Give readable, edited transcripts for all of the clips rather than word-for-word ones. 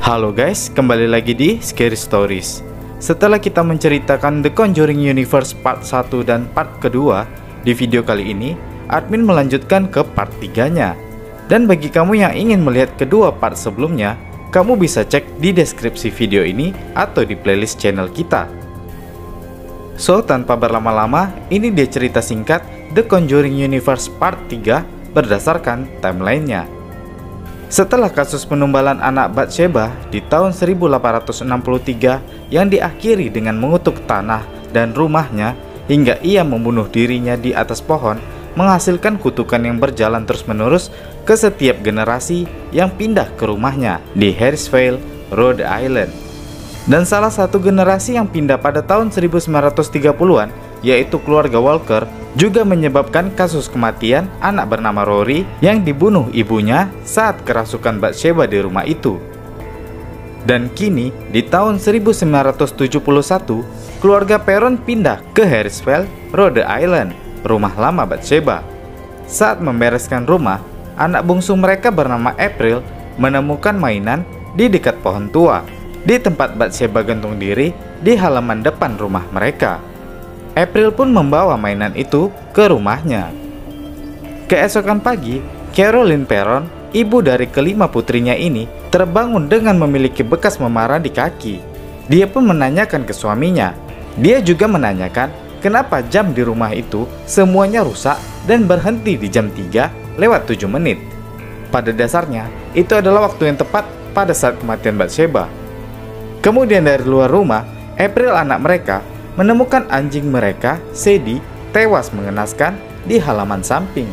Halo guys, kembali lagi di Scary Stories. Setelah kita menceritakan The Conjuring Universe part 1 dan part kedua, di video kali ini, admin melanjutkan ke part 3-nya. Dan bagi kamu yang ingin melihat kedua part sebelumnya, kamu bisa cek di deskripsi video ini atau di playlist channel kita. So, tanpa berlama-lama, ini dia cerita singkat The Conjuring Universe part 3 berdasarkan timelinenya. Setelah kasus penumbalan anak Bathsheba di tahun 1863 yang diakhiri dengan mengutuk tanah dan rumahnya hingga ia membunuh dirinya di atas pohon, menghasilkan kutukan yang berjalan terus-menerus ke setiap generasi yang pindah ke rumahnya di Harrisville, Rhode Island. Dan salah satu generasi yang pindah pada tahun 1930-an, yaitu keluarga Walker, juga menyebabkan kasus kematian anak bernama Rory yang dibunuh ibunya saat kerasukan Bathsheba di rumah itu. Dan kini, di tahun 1971, keluarga Perron pindah ke Harrisville, Rhode Island, rumah lama Bathsheba. Saat membereskan rumah, anak bungsu mereka bernama April menemukan mainan di dekat pohon tua, di tempat Bathsheba gantung diri di halaman depan rumah mereka. April pun membawa mainan itu ke rumahnya. Keesokan pagi, Carolyn Perron, ibu dari kelima putrinya ini, terbangun dengan memiliki bekas memar di kaki. Dia pun menanyakan ke suaminya. Dia juga menanyakan kenapa jam di rumah itu semuanya rusak dan berhenti di jam 3:07. Pada dasarnya, itu adalah waktu yang tepat pada saat kematian Bathsheba. Kemudian dari luar rumah, April anak mereka menemukan anjing mereka, Sadie, tewas mengenaskan di halaman samping.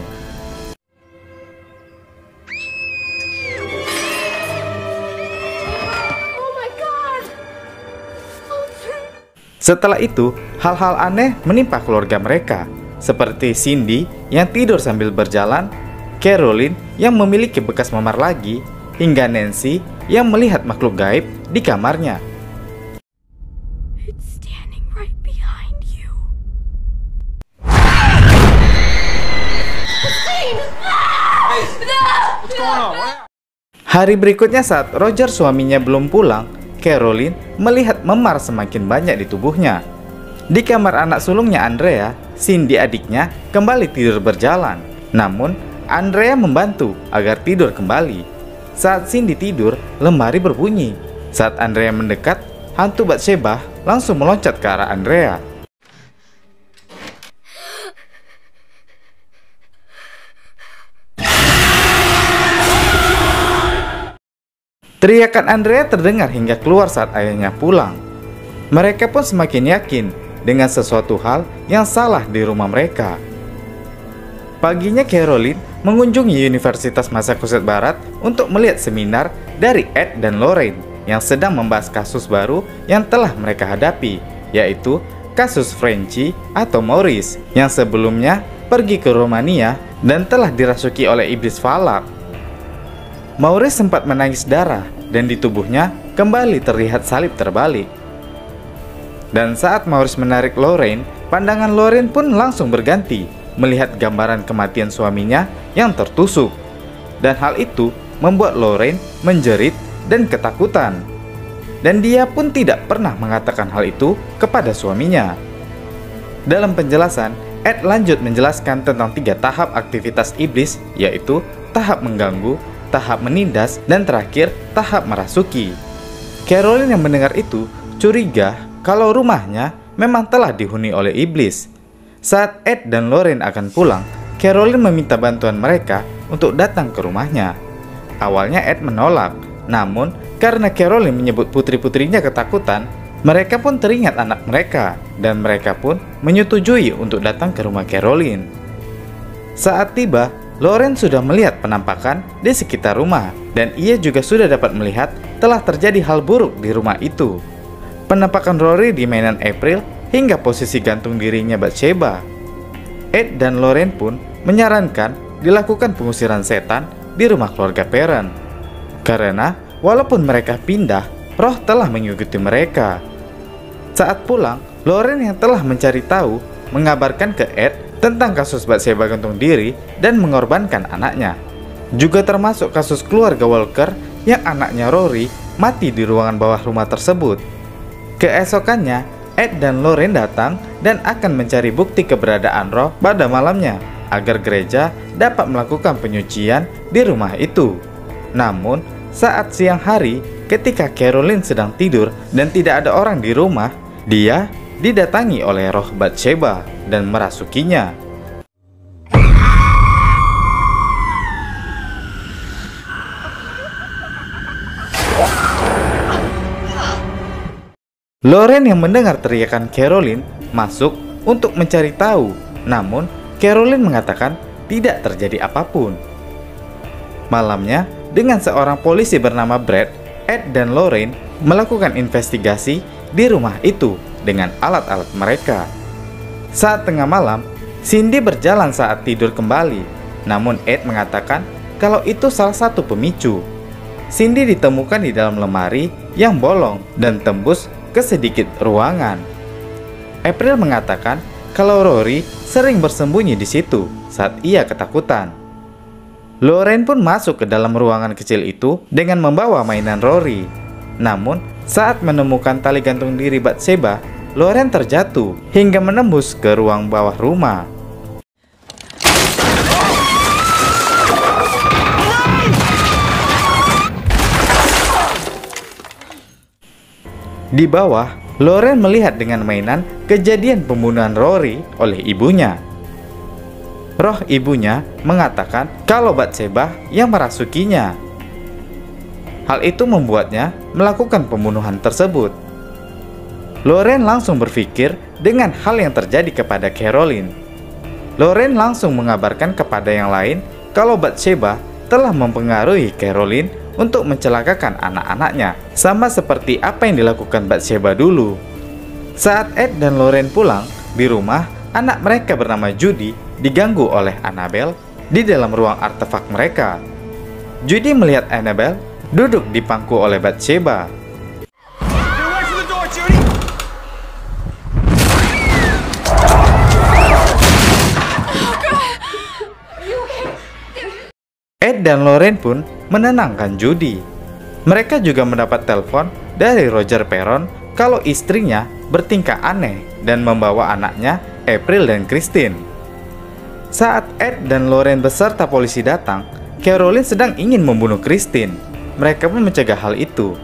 Setelah itu, hal-hal aneh menimpa keluarga mereka, seperti Cindy yang tidur sambil berjalan, Carolyn yang memiliki bekas memar lagi, hingga Nancy yang melihat makhluk gaib di kamarnya. Hari berikutnya saat Roger suaminya belum pulang, Carolyn melihat memar semakin banyak di tubuhnya. Di kamar anak sulungnya Andrea, Cindy adiknya kembali tidur berjalan. Namun, Andrea membantu agar tidur kembali. Saat Cindy tidur, lemari berbunyi. Saat Andrea mendekat, hantu Bathsheba langsung meloncat ke arah Andrea. Teriakan Andrea terdengar hingga keluar saat ayahnya pulang. Mereka pun semakin yakin dengan sesuatu hal yang salah di rumah mereka. Paginya Carolyn mengunjungi Universitas Massachusetts Barat untuk melihat seminar dari Ed dan Lorraine yang sedang membahas kasus baru yang telah mereka hadapi, yaitu kasus Frenchy atau Maurice yang sebelumnya pergi ke Romania dan telah dirasuki oleh iblis falak. Maurice sempat menangis darah dan di tubuhnya kembali terlihat salib terbalik. Dan saat Maurice menarik Lorraine, pandangan Lorraine pun langsung berganti melihat gambaran kematian suaminya yang tertusuk. Dan hal itu membuat Lorraine menjerit dan ketakutan. Dan dia pun tidak pernah mengatakan hal itu kepada suaminya. Dalam penjelasan, Ed lanjut menjelaskan tentang 3 tahap aktivitas iblis, yaitu tahap mengganggu, tahap menindas, dan terakhir tahap merasuki. Carolyn yang mendengar itu curiga kalau rumahnya memang telah dihuni oleh iblis. Saat Ed dan Lorraine akan pulang, Carolyn meminta bantuan mereka untuk datang ke rumahnya. Awalnya Ed menolak, namun karena Carolyn menyebut putri-putrinya ketakutan, mereka pun teringat anak mereka dan mereka pun menyetujui untuk datang ke rumah Carolyn. Saat tiba, Lorraine sudah melihat penampakan di sekitar rumah dan ia juga sudah dapat melihat telah terjadi hal buruk di rumah itu. Penampakan Rory di mainan April hingga posisi gantung dirinya Bathsheba. Ed dan Lorraine pun menyarankan dilakukan pengusiran setan di rumah keluarga Perron. Karena walaupun mereka pindah, roh telah mengikuti mereka. Saat pulang, Lorraine yang telah mencari tahu mengabarkan ke Ed tentang kasus Bathsheba gantung diri dan mengorbankan anaknya. Juga termasuk kasus keluarga Walker yang anaknya Rory mati di ruangan bawah rumah tersebut. Keesokannya, Ed dan Lorraine datang dan akan mencari bukti keberadaan roh pada malamnya agar gereja dapat melakukan penyucian di rumah itu. Namun, saat siang hari, ketika Carolyn sedang tidur dan tidak ada orang di rumah, dia didatangi oleh roh Batsheba dan merasukinya. Lorraine yang mendengar teriakan Carolyn masuk untuk mencari tahu, namun Carolyn mengatakan tidak terjadi apapun. Malamnya, dengan seorang polisi bernama Brad, Ed dan Lorraine melakukan investigasi di rumah itu dengan alat-alat mereka. Saat tengah malam, Cindy berjalan saat tidur kembali, namun Ed mengatakan kalau itu salah satu pemicu. Cindy ditemukan di dalam lemari yang bolong dan tembus ke sedikit ruangan. April mengatakan kalau Rory sering bersembunyi di situ saat ia ketakutan. Lorraine pun masuk ke dalam ruangan kecil itu dengan membawa mainan Rory. Namun, saat menemukan tali gantung diri Batsheba, Lorraine terjatuh hingga menembus ke ruang bawah rumah. Di bawah, Lorraine melihat dengan mainan kejadian pembunuhan Rory oleh ibunya. Roh ibunya mengatakan kalau Batsheba yang merasukinya. Hal itu membuatnya melakukan pembunuhan tersebut. Lorraine langsung berpikir dengan hal yang terjadi kepada Carolyn. Lorraine langsung mengabarkan kepada yang lain kalau Batsheba telah mempengaruhi Carolyn untuk mencelakakan anak-anaknya, sama seperti apa yang dilakukan Batsheba dulu. Saat Ed dan Lorraine pulang, di rumah, anak mereka bernama Judy diganggu oleh Annabelle di dalam ruang artefak mereka. Judy melihat Annabelle duduk dipangku oleh Batsheba. Ed dan Lorraine pun menenangkan Judy. Mereka juga mendapat telepon dari Roger Perron kalau istrinya bertingkah aneh dan membawa anaknya April dan Christine. Saat Ed dan Lorraine beserta polisi datang, Carolyn sedang ingin membunuh Christine. Mereka pun mencegah hal itu.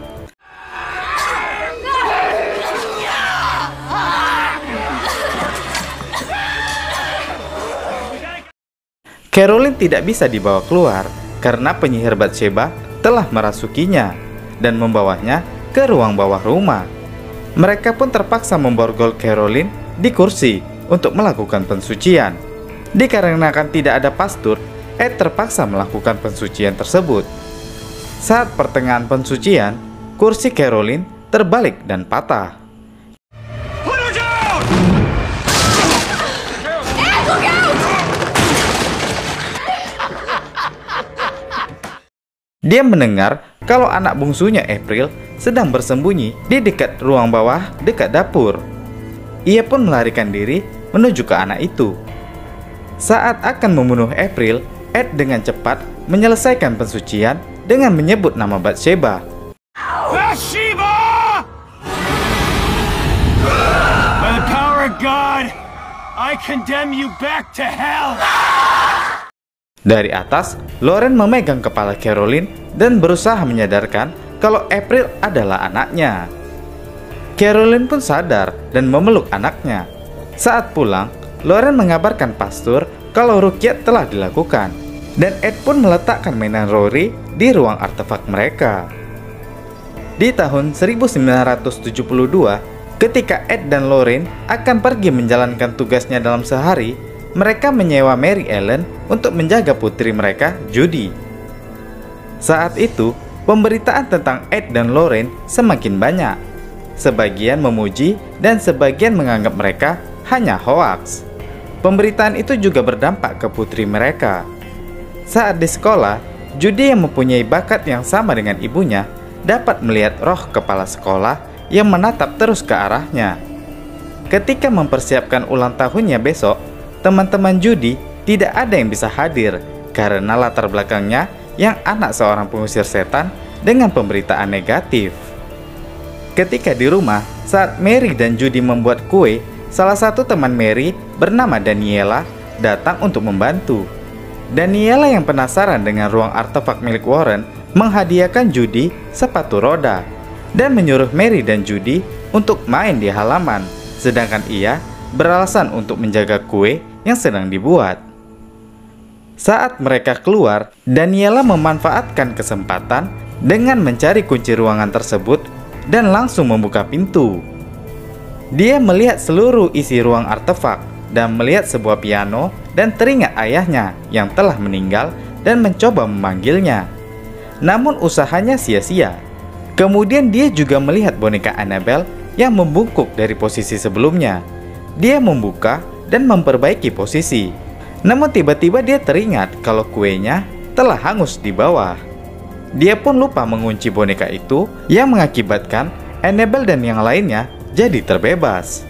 Carolyn tidak bisa dibawa keluar karena penyihir Batsheba telah merasukinya dan membawanya ke ruang bawah rumah. Mereka pun terpaksa memborgol Carolyn di kursi untuk melakukan pensucian. Dikarenakan tidak ada pastur, Ed terpaksa melakukan pensucian tersebut. Saat pertengahan pensucian, kursi Carolyn terbalik dan patah. Dia mendengar kalau anak bungsunya April sedang bersembunyi di dekat ruang bawah dekat dapur. Ia pun melarikan diri menuju ke anak itu. Saat akan membunuh April, Ed dengan cepat menyelesaikan pensucian dengan menyebut nama Batsheba. Bathsheba! By the power of God, I condemn you back to hell. Dari atas, Lorraine memegang kepala Carolyn dan berusaha menyadarkan kalau April adalah anaknya. Carolyn pun sadar dan memeluk anaknya. Saat pulang, Lorraine mengabarkan pastor kalau ruqyat telah dilakukan, dan Ed pun meletakkan mainan Rory di ruang artefak mereka. Di tahun 1972, ketika Ed dan Lorraine akan pergi menjalankan tugasnya dalam sehari, mereka menyewa Mary Ellen untuk menjaga putri mereka, Judy. Saat itu, pemberitaan tentang Ed dan Lorraine semakin banyak. Sebagian memuji dan sebagian menganggap mereka hanya hoaks. Pemberitaan itu juga berdampak ke putri mereka. Saat di sekolah, Judy yang mempunyai bakat yang sama dengan ibunya dapat melihat roh kepala sekolah yang menatap terus ke arahnya. Ketika mempersiapkan ulang tahunnya besok, teman-teman Judy tidak ada yang bisa hadir karena latar belakangnya yang anak seorang pengusir setan dengan pemberitaan negatif. Ketika di rumah, saat Mary dan Judy membuat kue, salah satu teman Mary bernama Daniela datang untuk membantu. Daniela yang penasaran dengan ruang artefak milik Warren menghadiahkan Judy sepatu roda dan menyuruh Mary dan Judy untuk main di halaman, sedangkan ia beralasan untuk menjaga kue yang sedang dibuat. Saat mereka keluar, Daniela memanfaatkan kesempatan dengan mencari kunci ruangan tersebut dan langsung membuka pintu. Dia melihat seluruh isi ruang artefak dan melihat sebuah piano dan teringat ayahnya yang telah meninggal dan mencoba memanggilnya. Namun usahanya sia-sia. Kemudian dia juga melihat boneka Annabelle yang membungkuk dari posisi sebelumnya. Dia membuka dan memperbaiki posisi. Namun tiba-tiba dia teringat kalau kuenya telah hangus di bawah. Dia pun lupa mengunci boneka itu yang mengakibatkan Annabelle dan yang lainnya jadi terbebas.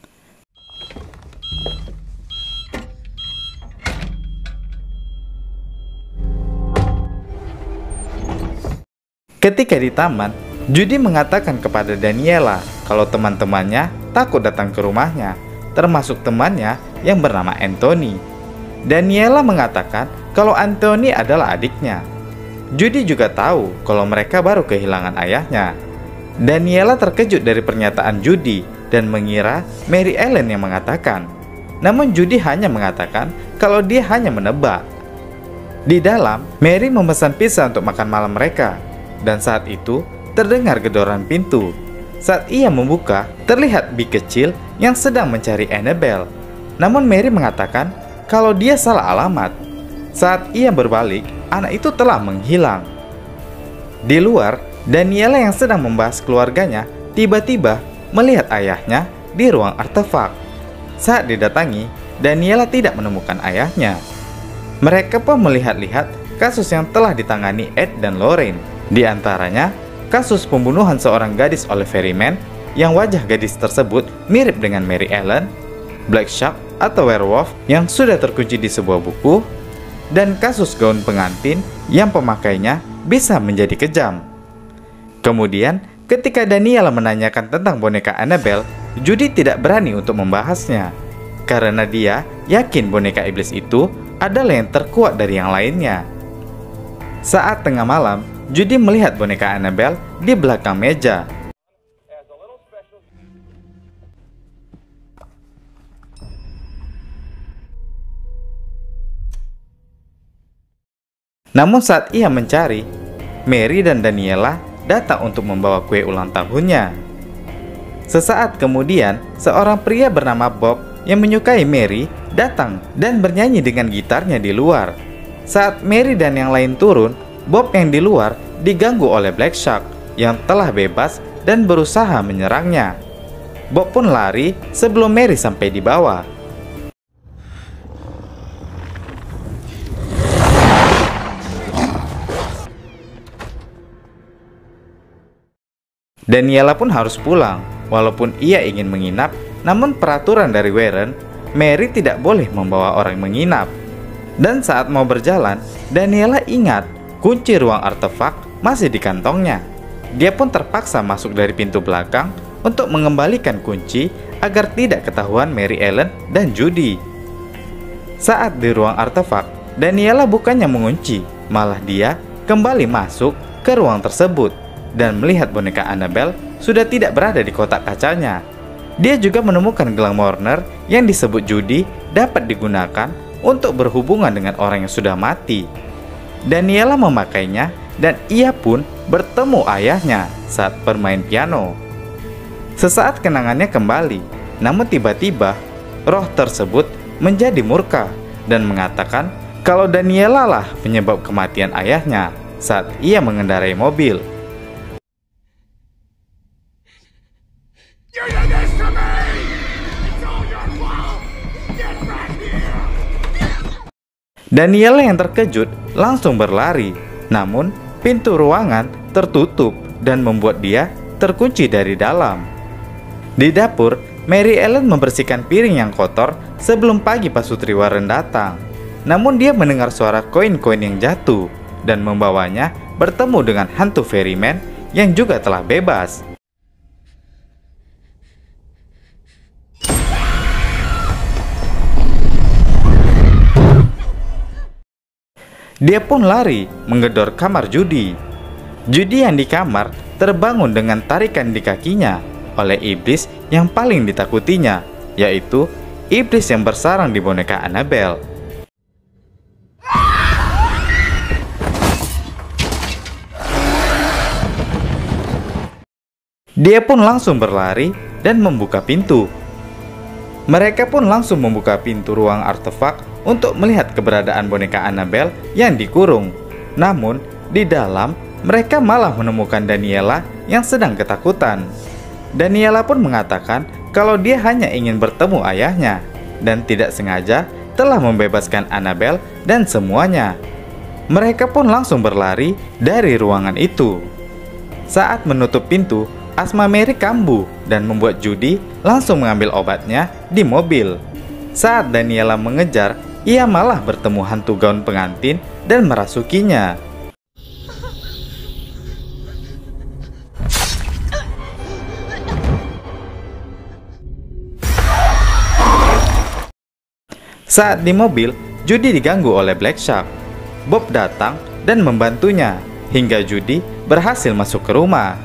Ketika di taman, Judy mengatakan kepada Daniela kalau teman-temannya takut datang ke rumahnya, termasuk temannya yang bernama Anthony. Daniela mengatakan kalau Anthony adalah adiknya. Judy juga tahu kalau mereka baru kehilangan ayahnya. Daniela terkejut dari pernyataan Judy dan mengira Mary Ellen yang mengatakan. Namun Judy hanya mengatakan kalau dia hanya menebak. Di dalam, Mary memesan pizza untuk makan malam mereka. Dan saat itu, terdengar gedoran pintu. Saat ia membuka, terlihat Big kecil yang sedang mencari Annabelle. Namun Mary mengatakan kalau dia salah alamat. Saat ia berbalik, anak itu telah menghilang. Di luar, Daniela yang sedang membahas keluarganya tiba-tiba melihat ayahnya di ruang artefak. Saat didatangi, Daniela tidak menemukan ayahnya. Mereka pun melihat-lihat kasus yang telah ditangani Ed dan Lorraine. Di antaranya, kasus pembunuhan seorang gadis oleh ferryman yang wajah gadis tersebut mirip dengan Mary Ellen, Black Shark atau werewolf yang sudah terkunci di sebuah buku, dan kasus gaun pengantin yang pemakainya bisa menjadi kejam. Kemudian, ketika Daniela menanyakan tentang boneka Annabelle, Judy tidak berani untuk membahasnya, karena dia yakin boneka iblis itu adalah yang terkuat dari yang lainnya. Saat tengah malam, Judy melihat boneka Annabelle di belakang meja. Namun saat ia mencari, Mary dan Daniela datang untuk membawa kue ulang tahunnya. Sesaat kemudian, seorang pria bernama Bob yang menyukai Mary datang dan bernyanyi dengan gitarnya di luar. Saat Mary dan yang lain turun, Bob yang di luar diganggu oleh Black Shark yang telah bebas dan berusaha menyerangnya. Bob pun lari sebelum Mary sampai di bawah. Daniela pun harus pulang. Walaupun ia ingin menginap, namun peraturan dari Warren, Mary tidak boleh membawa orang menginap. Dan saat mau berjalan, Daniela ingat kunci ruang artefak masih di kantongnya. Dia pun terpaksa masuk dari pintu belakang untuk mengembalikan kunci agar tidak ketahuan Mary Ellen dan Judy. Saat di ruang artefak, Daniela bukannya mengunci, malah dia kembali masuk ke ruang tersebut dan melihat boneka Annabelle sudah tidak berada di kotak kacanya. Dia juga menemukan gelang Warner yang disebut Judy dapat digunakan untuk berhubungan dengan orang yang sudah mati. Daniela memakainya dan ia pun bertemu ayahnya saat bermain piano. Sesaat kenangannya kembali, namun tiba-tiba roh tersebut menjadi murka dan mengatakan kalau Daniela lah penyebab kematian ayahnya saat ia mengendarai mobil. Daniela yang terkejut langsung berlari, namun pintu ruangan tertutup dan membuat dia terkunci dari dalam. Di dapur, Mary Ellen membersihkan piring yang kotor sebelum pagi pasutri Warren datang. Namun dia mendengar suara koin-koin yang jatuh. dan membawanya bertemu dengan hantu ferryman yang juga telah bebas. Dia pun lari menggedor kamar Judy. Judy yang di kamar terbangun dengan tarikan di kakinya oleh iblis yang paling ditakutinya, yaitu iblis yang bersarang di boneka Annabelle. Dia pun langsung berlari dan membuka pintu. Mereka pun langsung membuka pintu ruang artefak untuk melihat keberadaan boneka Annabelle yang dikurung. Namun, di dalam mereka malah menemukan Daniela yang sedang ketakutan. Daniela pun mengatakan kalau dia hanya ingin bertemu ayahnya dan tidak sengaja telah membebaskan Annabelle dan semuanya. Mereka pun langsung berlari dari ruangan itu. Saat menutup pintu, asma Mary kambuh dan membuat Judy langsung mengambil obatnya di mobil. Saat Daniela mengejar, ia malah bertemu hantu gaun pengantin dan merasukinya. Saat di mobil, Judy diganggu oleh Black Shark. Bob datang dan membantunya hingga Judy berhasil masuk ke rumah.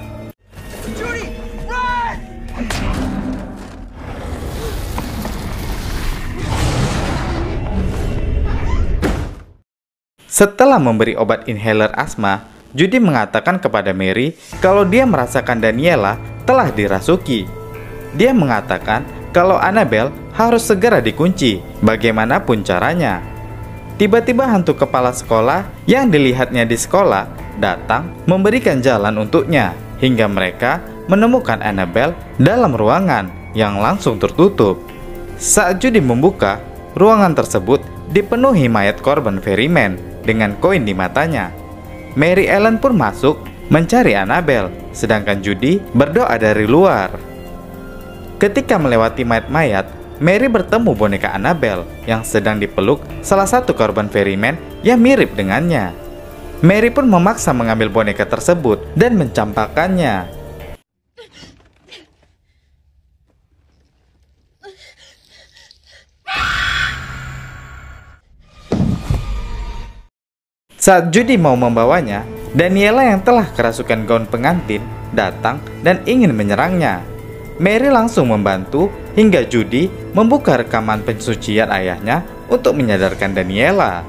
Setelah memberi obat inhaler asma, Judy mengatakan kepada Mary kalau dia merasakan Daniela telah dirasuki. Dia mengatakan kalau Annabelle harus segera dikunci bagaimanapun caranya. Tiba-tiba hantu kepala sekolah yang dilihatnya di sekolah datang memberikan jalan untuknya hingga mereka menemukan Annabelle dalam ruangan yang langsung tertutup. Saat Judy membuka, ruangan tersebut dipenuhi mayat korban ferryman dengan koin di matanya. Mary Ellen pun masuk mencari Annabelle, sedangkan Judy berdoa dari luar. Ketika melewati mayat-mayat, Mary bertemu boneka Annabelle yang sedang dipeluk salah satu korban ferryman yang mirip dengannya. Mary pun memaksa mengambil boneka tersebut dan mencampakkannya. Saat Judy mau membawanya, Daniela yang telah kerasukan gaun pengantin datang dan ingin menyerangnya. Mary langsung membantu hingga Judy membuka rekaman pensucian ayahnya untuk menyadarkan Daniela.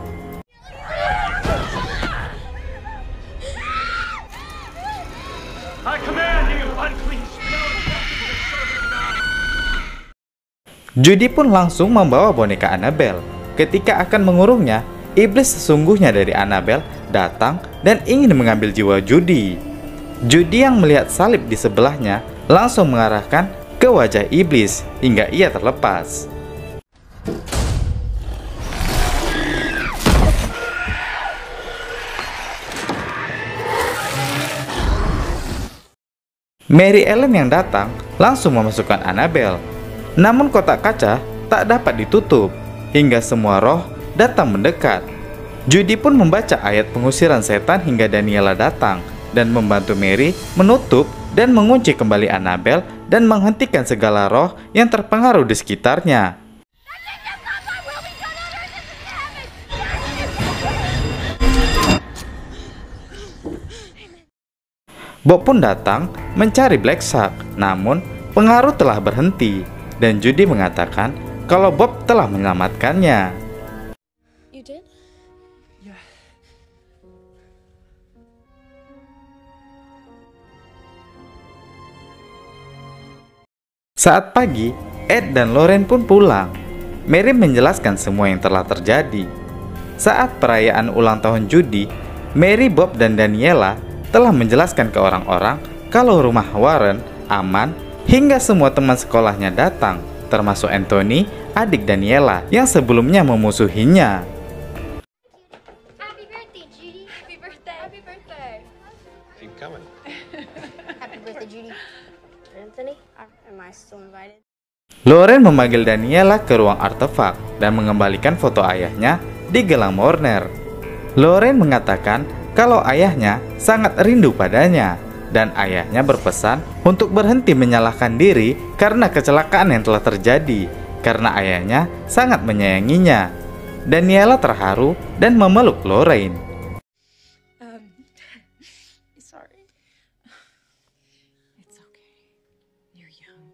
Judy pun langsung membawa boneka Annabelle. Ketika akan mengurungnya, iblis sesungguhnya dari Annabelle datang dan ingin mengambil jiwa Judy. Judy yang melihat salib di sebelahnya langsung mengarahkan ke wajah iblis hingga ia terlepas. Mary Ellen yang datang langsung memasukkan Annabelle. Namun kotak kaca tak dapat ditutup hingga semua roh datang mendekat. Judy pun membaca ayat pengusiran setan hingga Daniela datang dan membantu Mary menutup dan mengunci kembali Annabelle dan menghentikan segala roh yang terpengaruh di sekitarnya. Bob pun datang mencari Black Shark, namun pengaruh telah berhenti dan Judy mengatakan kalau Bob telah menyelamatkannya. Saat pagi, Ed dan Lauren pun pulang. Mary menjelaskan semua yang telah terjadi. Saat perayaan ulang tahun Judy, Mary, Bob, dan Daniela telah menjelaskan ke orang-orang kalau rumah Warren aman hingga semua teman sekolahnya datang, termasuk Anthony, adik Daniela yang sebelumnya memusuhinya. Happy birthday, Judy. Happy birthday. Happy birthday. Keep coming. Happy birthday, Judy. Anthony, am I still invited? Lauren memanggil Daniela ke ruang artefak dan mengembalikan foto ayahnya di gelang Morner. Lorraine mengatakan kalau ayahnya sangat rindu padanya, dan ayahnya berpesan untuk berhenti menyalahkan diri karena kecelakaan yang telah terjadi, karena ayahnya sangat menyayanginya. Daniela terharu dan memeluk Lorraine. Sorry. It's okay. You're young.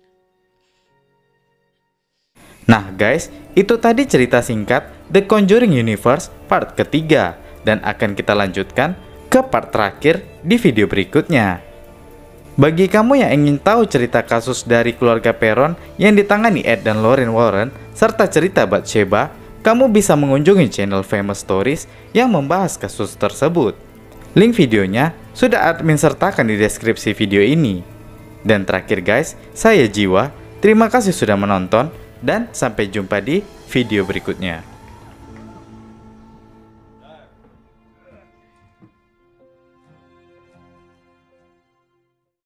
Nah guys, itu tadi cerita singkat The Conjuring Universe part ketiga, dan akan kita lanjutkan ke part terakhir di video berikutnya. Bagi kamu yang ingin tahu cerita kasus dari keluarga Perron yang ditangani Ed dan Lorraine Warren, serta cerita Bathsheba, kamu bisa mengunjungi channel Famous Stories yang membahas kasus tersebut. Link videonya sudah admin sertakan di deskripsi video ini. Dan terakhir guys, saya Jiwa, terima kasih sudah menonton, dan sampai jumpa di video berikutnya.